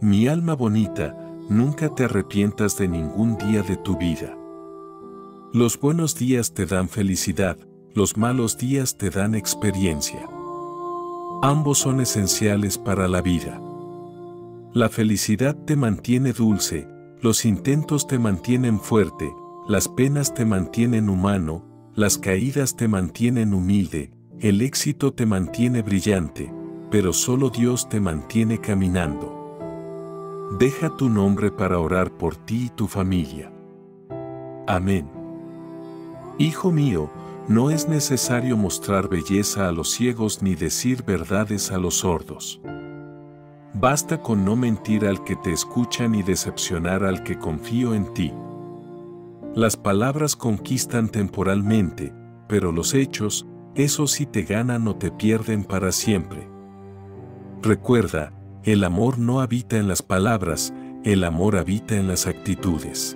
Mi alma bonita, nunca te arrepientas de ningún día de tu vida. Los buenos días te dan felicidad, los malos días te dan experiencia. Ambos son esenciales para la vida. La felicidad te mantiene dulce, los intentos te mantienen fuerte, las penas te mantienen humano, las caídas te mantienen humilde, el éxito te mantiene brillante, pero solo Dios te mantiene caminando. Deja tu nombre para orar por ti y tu familia. Amén. Hijo mío, no es necesario mostrar belleza a los ciegos ni decir verdades a los sordos. Basta con no mentir al que te escucha ni decepcionar al que confío en ti. Las palabras conquistan temporalmente, pero los hechos, esos sí te ganan o te pierden para siempre. Recuerda, el amor no habita en las palabras, el amor habita en las actitudes.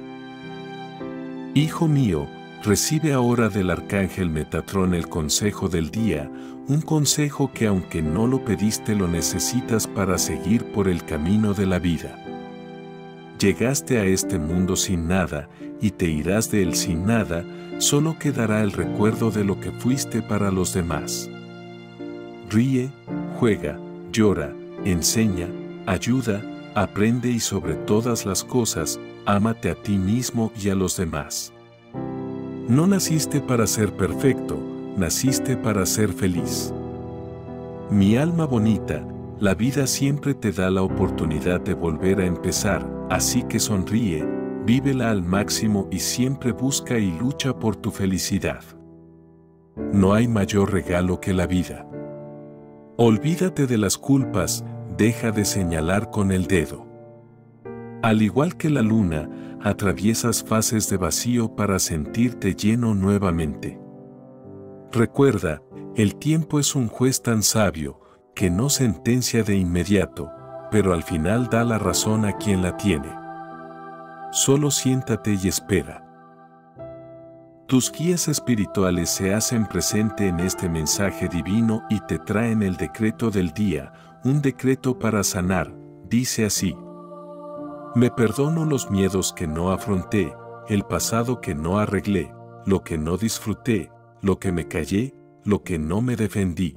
Hijo mío, recibe ahora del arcángel Metatrón el consejo del día, un consejo que aunque no lo pediste lo necesitas para seguir por el camino de la vida. Llegaste a este mundo sin nada y te irás de él sin nada, solo quedará el recuerdo de lo que fuiste para los demás. Ríe, juega, llora, enseña, ayuda, aprende y sobre todas las cosas, ámate a ti mismo y a los demás. No naciste para ser perfecto, naciste para ser feliz. Mi alma bonita, la vida siempre te da la oportunidad de volver a empezar, así que sonríe, vívela al máximo y siempre busca y lucha por tu felicidad. No hay mayor regalo que la vida. Olvídate de las culpas, deja de señalar con el dedo. Al igual que la luna, atraviesas fases de vacío para sentirte lleno nuevamente. Recuerda, el tiempo es un juez tan sabio, que no sentencia de inmediato, pero al final da la razón a quien la tiene. Solo siéntate y espera. Tus guías espirituales se hacen presente en este mensaje divino y te traen el decreto del día, un decreto para sanar, dice así. Me perdono los miedos que no afronté, el pasado que no arreglé, lo que no disfruté, lo que me callé, lo que no me defendí.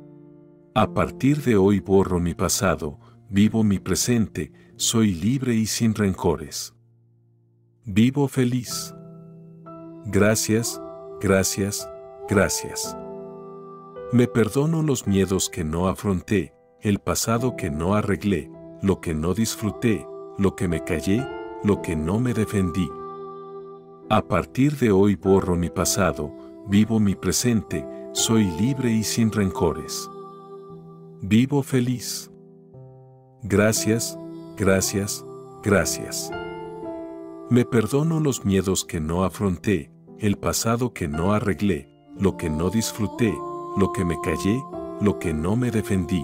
A partir de hoy borro mi pasado, vivo mi presente, soy libre y sin rencores. Vivo feliz. Gracias, gracias, gracias. Me perdono los miedos que no afronté, el pasado que no arreglé, lo que no disfruté, lo que me callé, lo que no me defendí. A partir de hoy borro mi pasado, vivo mi presente, soy libre y sin rencores. Vivo feliz. Gracias, gracias, gracias. Me perdono los miedos que no afronté, el pasado que no arreglé, lo que no disfruté, lo que me callé, lo que no me defendí.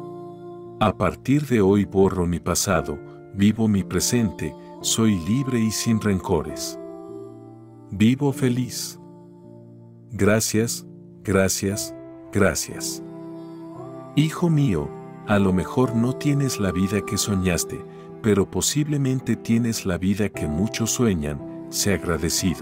A partir de hoy borro mi pasado, vivo mi presente, soy libre y sin rencores. Vivo feliz. Gracias, gracias, gracias. Hijo mío, a lo mejor no tienes la vida que soñaste, pero posiblemente tienes la vida que muchos sueñan, sé agradecido.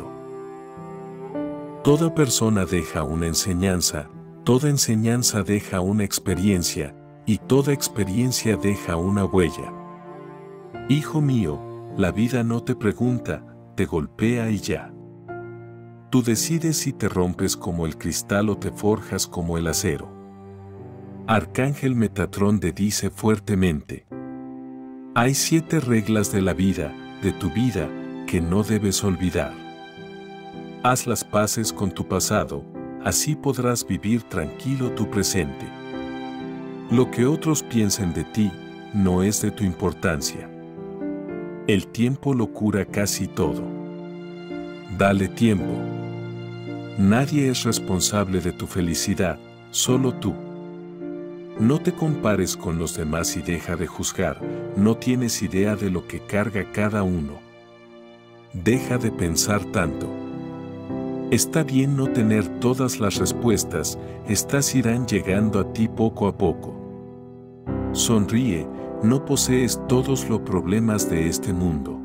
Toda persona deja una enseñanza, toda enseñanza deja una experiencia, y toda experiencia deja una huella. Hijo mío, la vida no te pregunta, te golpea y ya. Tú decides si te rompes como el cristal o te forjas como el acero. Arcángel Metatrón te dice fuertemente: hay 7 reglas de la vida, de tu vida, que no debes olvidar. Haz las paces con tu pasado, así podrás vivir tranquilo tu presente. Lo que otros piensen de ti, no es de tu importancia. El tiempo lo cura casi todo. Dale tiempo. Nadie es responsable de tu felicidad, solo tú. No te compares con los demás y deja de juzgar, no tienes idea de lo que carga cada uno. Deja de pensar tanto. Está bien no tener todas las respuestas, estas irán llegando a ti poco a poco. Sonríe, no posees todos los problemas de este mundo.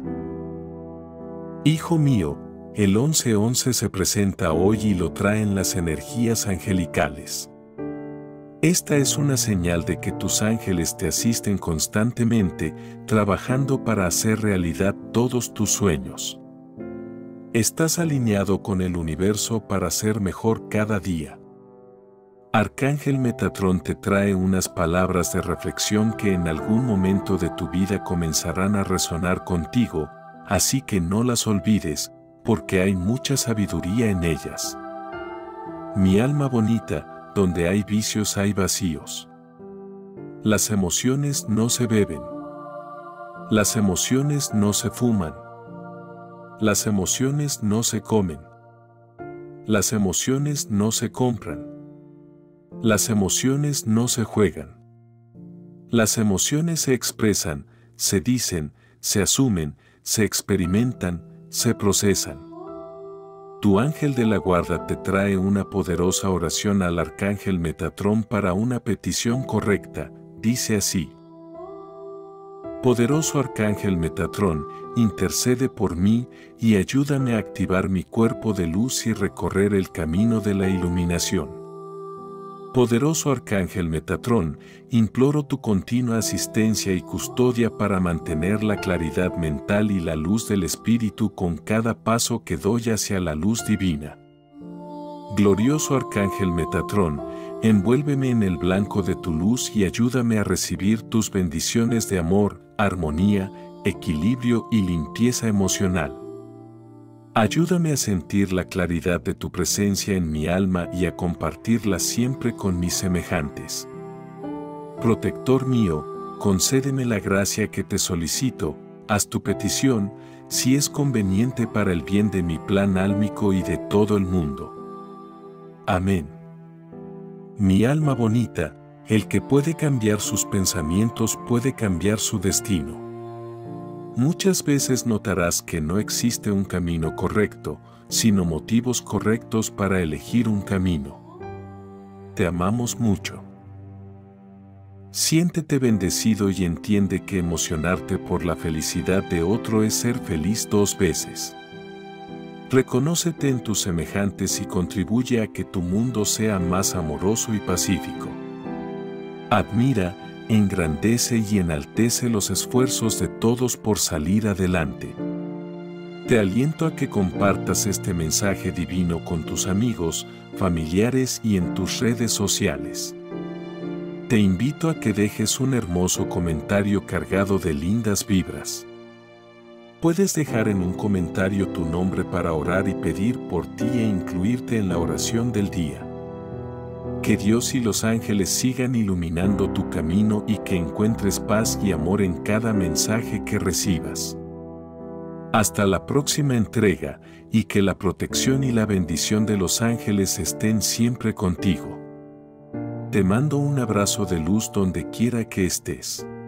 Hijo mío, el 1111 se presenta hoy y lo traen las energías angelicales. Esta es una señal de que tus ángeles te asisten constantemente, trabajando para hacer realidad todos tus sueños. Estás alineado con el universo para ser mejor cada día. Arcángel Metatrón te trae unas palabras de reflexión que en algún momento de tu vida comenzarán a resonar contigo, así que no las olvides, porque hay mucha sabiduría en ellas. Mi alma bonita, donde hay vicios hay vacíos. Las emociones no se beben. Las emociones no se fuman. Las emociones no se comen. Las emociones no se compran. Las emociones no se juegan. Las emociones se expresan, se dicen, se asumen, se experimentan, se procesan. Tu ángel de la guarda te trae una poderosa oración al Arcángel Metatrón para una petición correcta, dice así. Poderoso Arcángel Metatrón, intercede por mí y ayúdame a activar mi cuerpo de luz y recorrer el camino de la iluminación. Poderoso Arcángel Metatrón, imploro tu continua asistencia y custodia para mantener la claridad mental y la luz del Espíritu con cada paso que doy hacia la luz divina. Glorioso Arcángel Metatrón, envuélveme en el blanco de tu luz y ayúdame a recibir tus bendiciones de amor, armonía, equilibrio y limpieza emocional. Ayúdame a sentir la claridad de tu presencia en mi alma y a compartirla siempre con mis semejantes. Protector mío, concédeme la gracia que te solicito, haz tu petición, si es conveniente para el bien de mi plan álmico y de todo el mundo. Amén. Mi alma bonita, el que puede cambiar sus pensamientos puede cambiar su destino. Muchas veces notarás que no existe un camino correcto, sino motivos correctos para elegir un camino. Te amamos mucho. Siéntete bendecido y entiende que emocionarte por la felicidad de otro es ser feliz 2 veces. Reconócete en tus semejantes y contribuye a que tu mundo sea más amoroso y pacífico. Admira, engrandece y enaltece los esfuerzos de todos por salir adelante. Te aliento a que compartas este mensaje divino con tus amigos, familiares y en tus redes sociales. Te invito a que dejes un hermoso comentario cargado de lindas vibras. Puedes dejar en un comentario tu nombre para orar y pedir por ti e incluirte en la oración del día. Que Dios y los ángeles sigan iluminando tu camino y que encuentres paz y amor en cada mensaje que recibas. Hasta la próxima entrega, y que la protección y la bendición de los ángeles estén siempre contigo. Te mando un abrazo de luz donde quiera que estés.